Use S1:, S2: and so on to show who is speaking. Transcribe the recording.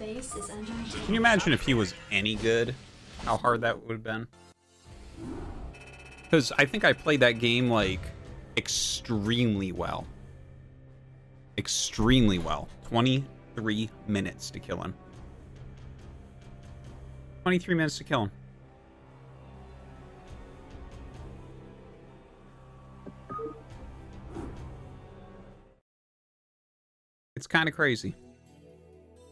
S1: base is under attack.
S2: Can you imagine if he was any good? How hard that would have been? Because I think I played that game, like, extremely well. Extremely well. 23 minutes to kill him. 23 minutes to kill him. It's kind of crazy.